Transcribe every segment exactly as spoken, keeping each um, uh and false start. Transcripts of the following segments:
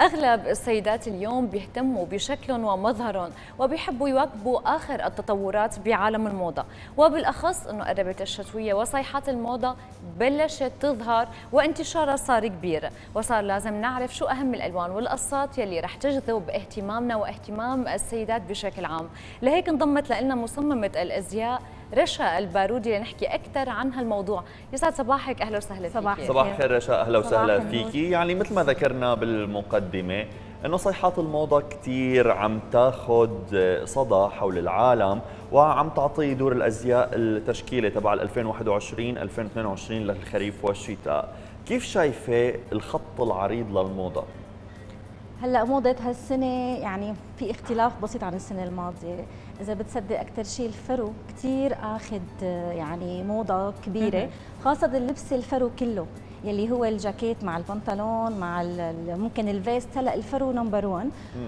أغلب السيدات اليوم بيهتموا بشكلهم ومظهرهم وبيحبوا يواكبوا آخر التطورات بعالم الموضة، وبالأخص أنه قربت الشتوية وصيحات الموضة بلشت تظهر وانتشارها صار كبير، وصار لازم نعرف شو أهم الألوان والقصات يلي رح تجذب اهتمامنا واهتمام السيدات بشكل عام. لهيك انضمت لنا مصممة الأزياء رشا البارودي لنحكي أكثر عن هالموضوع. يسعد صباحك، أهلا وسهلا فيكي. صباح الخير رشا، أهلا وسهلا فيكي. يعني مثل ما ذكرنا بالمقدمة إنه صيحات الموضة كثير عم تاخذ صدى حول العالم وعم تعطي دور الأزياء التشكيلة تبع ألفين وواحد وعشرين ألفين واثنين وعشرين للخريف والشتاء. كيف شايفة الخط العريض للموضة؟ هلا موضة هالسنة يعني في اختلاف بسيط عن السنة الماضية، إذا بتصدق أكثر شيء الفرو كثير أخذ يعني موضة كبيرة، خاصة اللبس الفرو كله يلي هو الجاكيت مع البنطلون مع ممكن الفيست. هلا الفرو نمبر واحد،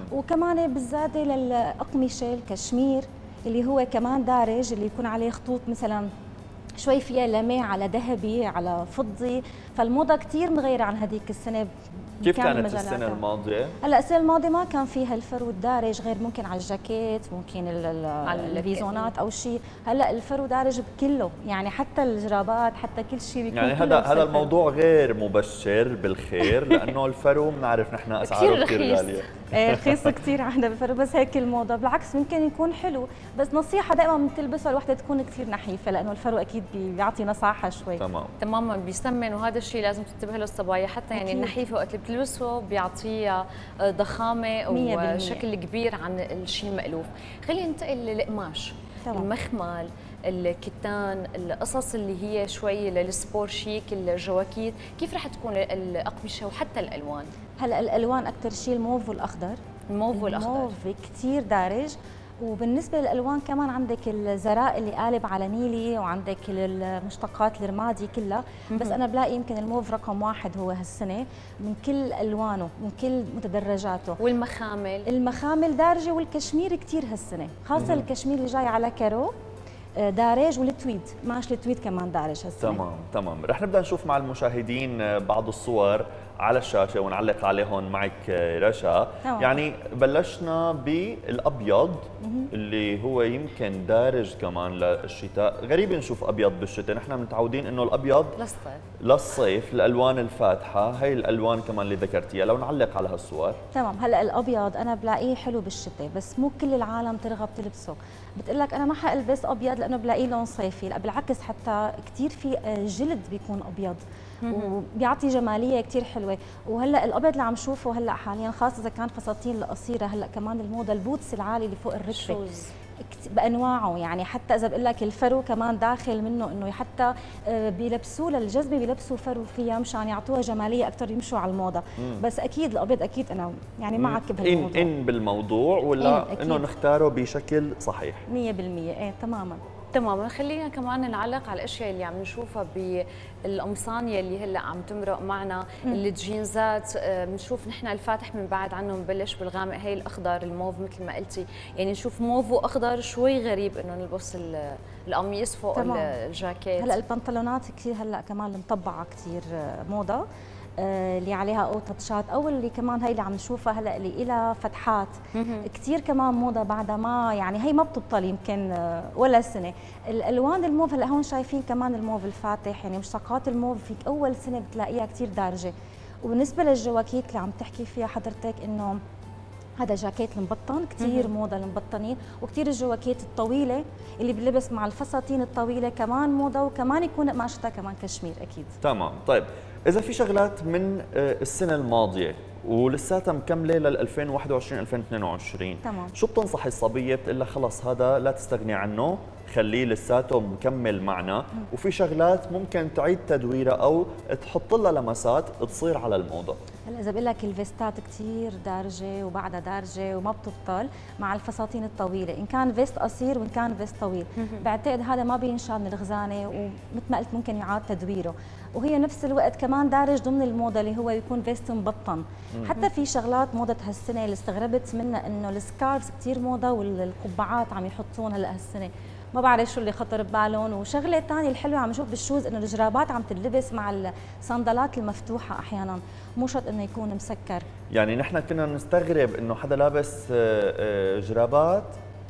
وكمان بالزاده للأقمشة الكشمير اللي هو كمان دارج، اللي يكون عليه خطوط مثلا شوي فيها لمع على ذهبي على فضي، فالموضة كثير مغيرة عن هذيك السنة. كيف كانت السنة الماضية؟ هلا السنة الماضية ما كان فيها الفرو الدارج غير ممكن على الجاكيت، ممكن على الفيزونات او شيء. هلا الفرو دارج بكله، يعني حتى الجرابات حتى كل شيء بيكون. يعني هذا هذا الموضوع غير مبشر بالخير لانه الفرو بنعرف نحن اسعاره كثير غالية. ايه رخيص كثير عندنا بالفرو، بس هيك الموضة بالعكس ممكن يكون حلو، بس نصيحة دائما من تلبسها الوحدة تكون كثير نحيفة لانه الفرو اكيد بيعطي نصاحة شوي. تمام تماما بيسمن، وهذا الشيء لازم تنتبه له الصبايا، حتى يعني النحيفة وقت اللي بتلبسه بيعطيها ضخامة وشكل كبير عن الشيء المألوف. خلينا ننتقل للقماش، المخمل، الكتان، القصص اللي هي شوي للسبور شيك، الجواكيت، كيف رح تكون الأقمشة وحتى الألوان؟ هلا الألوان أكثر شيء الموف والأخضر. الموف والأخضر الموف كثير دارج، وبالنسبة للألوان كمان عندك الزراء اللي قالب على نيلي، وعندك المشتقات الرمادي كلها، بس أنا بلاقي يمكن الموف رقم واحد هو هالسنة من كل ألوانه من كل متدرجاته. والمخامل؟ المخامل دارجة، والكشمير كثير هالسنة، خاصة الكشمير اللي جاي على كارو دارج، والتويد ماشي التويد كمان دارج هالسنة. تمام تمام. رح نبدأ نشوف مع المشاهدين بعض الصور على الشاشة ونعلق عليهم معك رشا. طبعا. يعني بلشنا بالأبيض اللي هو يمكن دارج كمان للشتاء. غريب نشوف أبيض بالشتاء، نحن متعودين إنه الأبيض للصيف للصيف، الألوان الفاتحة، هي الألوان كمان اللي ذكرتيها. لو نعلق على هالصور. تمام. هلا الأبيض أنا بلاقيه حلو بالشتاء، بس مو كل العالم ترغب تلبسه. بتقول لك أنا ما حألبس أبيض لأنه بلاقيه لون صيفي، لا بالعكس، حتى كثير في جلد بيكون أبيض وبيعطي جماليه كثير حلوه. وهلا الابيض اللي عم شوفه هلا حاليا، خاصه اذا كان فساتين القصيره، هلا كمان الموضه البوتس العالي اللي فوق الركبه بانواعه، يعني حتى اذا بقول لك الفرو كمان داخل منه، انه حتى بيلبسوه للجذبه بيلبسوا فرو فيها مشان يعطوها جماليه اكثر يمشوا على الموضه. مم. بس اكيد الابيض اكيد انا يعني معك بهالموضوع. ان ان بالموضوع ولا انه نختاره بشكل صحيح مية بالمية. ايه تماما تماما. خلينا كمان نعلق على الاشياء اللي عم نشوفها بالقمصان يلي هلا عم تمرق معنا، الجينزات بنشوف نحن الفاتح من بعد عنه مبلش بالغامق، هي الاخضر الموف مثل ما قلتي، يعني نشوف موف واخضر شوي غريب انه نلبس القميص فوق تمام. الجاكيت. هلا البنطلونات كثير هلا كمان المطبعه كثير موضه، اللي عليها او تاتشات، او اللي كمان هي اللي عم نشوفها هلا اللي لها فتحات كثير كمان موضه بعدها، ما يعني هي ما بتبطل يمكن ولا سنه. الالوان الموف هلا هون شايفين كمان الموف الفاتح، يعني مشتقات الموف فيك اول سنه بتلاقيها كثير دارجه. وبالنسبه للجواكيت اللي عم تحكي فيها حضرتك، انه هذا جاكيت المبطن كثير موضه المبطنين، وكثير الجواكيت الطويله اللي بلبس مع الفساتين الطويله كمان موضه، وكمان يكون قماشتها كمان كشمير اكيد. تمام. طيب إذا في شغلات من السنة الماضية ولساتها مكملة لل ألفين وواحد وعشرين ألفين واثنين وعشرين، تمام. شو بتنصحي الصبية؟ بتقول لها خلص هذا لا تستغني عنه، خليه لساته مكمل معنا، مم. وفي شغلات ممكن تعيد تدويرها أو تحط لها لمسات تصير على الموضة. هلا إذا بقول لك الفيستات كثير دارجة وبعدها دارجة وما بتبطل مع الفساتين الطويلة، إن كان فيست قصير وإن كان فيست طويل، بعتقد هذا ما بينشال من الخزانة، ومثل ما قلت ممكن يعاد تدويره، وهي نفس الوقت كمان دارج ضمن الموضة اللي هو يكون فيست مبطن. حتى في شغلات موضة هالسنة اللي استغربت منها، إنه السكارفز كثير موضة، والقبعات عم يحطون هلا هالسنة، ما بعرف شو اللي خطر ببالهم. وشغله ثانيه الحلوه عم نشوف بالشوز انه الجرابات عم تلبس مع الصندالات المفتوحه احيانا، مو شرط انه يكون مسكر. يعني نحن كنا نستغرب انه حدا لابس جرابات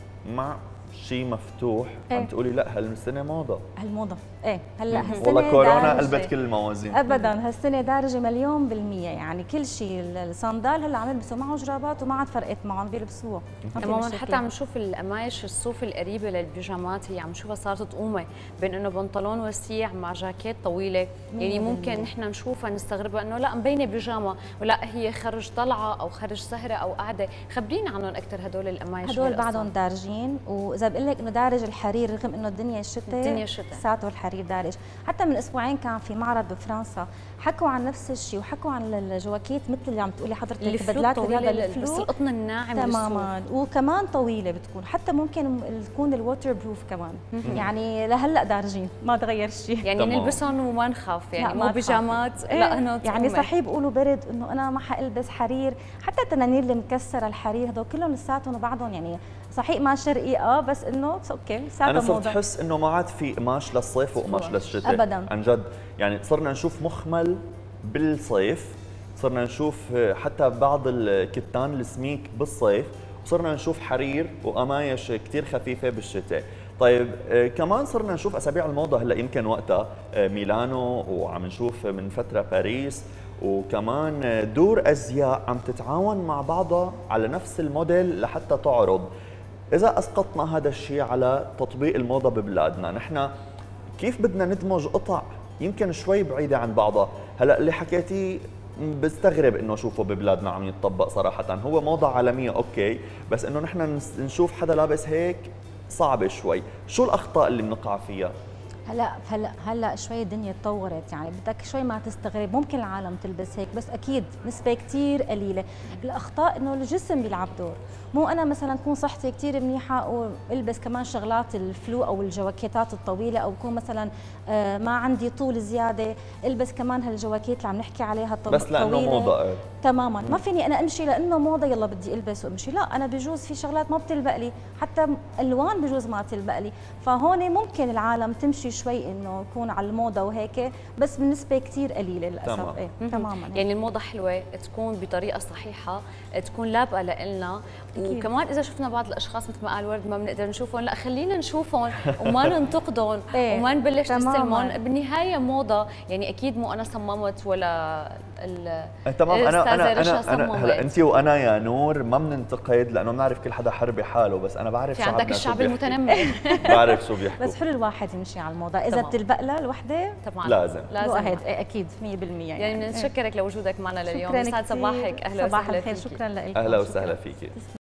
مع شيء مفتوح، ايه؟ عم تقولي لا هالسنه موضه. هالموضه ايه هلا هالسنه والله كورونا قلبت كل الموازين. ابدا هالسنه دارجه مليون بالمية، يعني كل شيء الصندال هلا عم يلبسوا معه جرابات وما عاد فرقت معهم بيلبسوها. تماما. حتى عم نشوف القمايش الصوف القريبه للبيجامات هي عم نشوفها صارت تقومه بين انه بنطلون وسيع مع جاكيت طويله، يعني ممكن نحن نشوفها نستغربها انه لا مبينه بيجاما ولا هي خرج طلعه او خرج سهره او قعده. خبرينا عنهم اكثر هدول القمايش. هدول بعدهم دارجين، واذا بقول لك انه دارج الحرير رغم انه الدنيا الشتاء الدنيا الشتاء ساعته الحرير دارج. حتى من اسبوعين كان في معرض بفرنسا حكوا عن نفس الشيء، وحكوا عن الجواكيت مثل اللي عم تقولي حضرتك بدلات الرياضه بس القطن الناعم تماما، وكمان طويله بتكون، حتى ممكن تكون الووتر بروف كمان. يعني لهلا دارجين ما تغير شيء، يعني نلبسهم وما نخاف، يعني مو بيجامات لا هنا يعني صحيح بيقولوا برد انه انا ما حالبس حرير، حتى التنانير المكسره الحرير هدول كلهم لساتهم وبعضهم يعني صحيح ما شرقي اه بس انه اوكي لساتها انا موضه. صرت احس انه ما عاد في قماش للصيف وقماش للشتاء ابدا عن جد، يعني صرنا نشوف مخمل بالصيف، صرنا نشوف حتى بعض الكتان السميك بالصيف، وصرنا نشوف حرير وقمايش كثير خفيفه بالشتاء. طيب كمان صرنا نشوف اسابيع الموضه هلا يمكن وقتها ميلانو، وعم نشوف من فتره باريس، وكمان دور ازياء عم تتعاون مع بعضها على نفس الموديل لحتى تعرض. إذا أسقطنا هذا الشيء على تطبيق الموضة ببلادنا، نحن كيف بدنا ندمج قطع يمكن شوي بعيدة عن بعضها؟ هلا اللي حكيتيه بستغرب انه اشوفه ببلادنا عم يتطبق صراحة، هو موضة عالمية اوكي، بس انه نحن نشوف حدا لابس هيك صعبة شوي. شو الأخطاء اللي بنقع فيها؟ هلا هلا هلا شوي الدنيا تطورت، يعني بدك شوي ما تستغرب، ممكن العالم تلبس هيك بس اكيد نسبه كثير قليله. الاخطاء انه الجسم بيلعب دور، مو انا مثلا اكون صحتي كثير منيحه والبس كمان شغلات الفلو او الجواكيتات الطويله، او اكون مثلا ما عندي طول زياده البس كمان هالجواكيت اللي عم نحكي عليها الطويله بس لانه موضه. تماما ما فيني انا امشي لانه موضه يلا بدي البس وامشي، لا انا بجوز في شغلات ما بتلبق لي، حتى الوان بجوز ما تلبق لي، فهون ممكن العالم تمشي شوي انه يكون على الموضه وهيك، بس بالنسبه كثير قليله للاسف. تمام. ايه تماما. يعني الموضه حلوه تكون بطريقه صحيحه، تكون لابقه لنا، وكمان اذا شفنا بعض الاشخاص مثل ما قال ورد ما بنقدر نشوفهم، لا خلينا نشوفهم وما ننتقدهم إيه. وما نبلش نستلمهم، بالنهايه موضه، يعني اكيد مو انا صممت ولا ال تمام. انا انا انا, أنا هلا انت وانا يا نور ما بننتقد لانه بنعرف كل حدا حر بحاله، بس انا بعرف في عندك الشعب المتنمر بعرف شو بيحكوا. بس حلو الواحد يمشي على الموضه، اذا بتلبق لها الوحده طبعا لازم لازم ايه اكيد مية بالمية. يعني بدنا نشكرك لوجودك معنا لليوم. يسعد صباحك، اهلا وسهلا وسهلا فيك. فيكي. شكرا لك. اهلا وسهلا فيكي.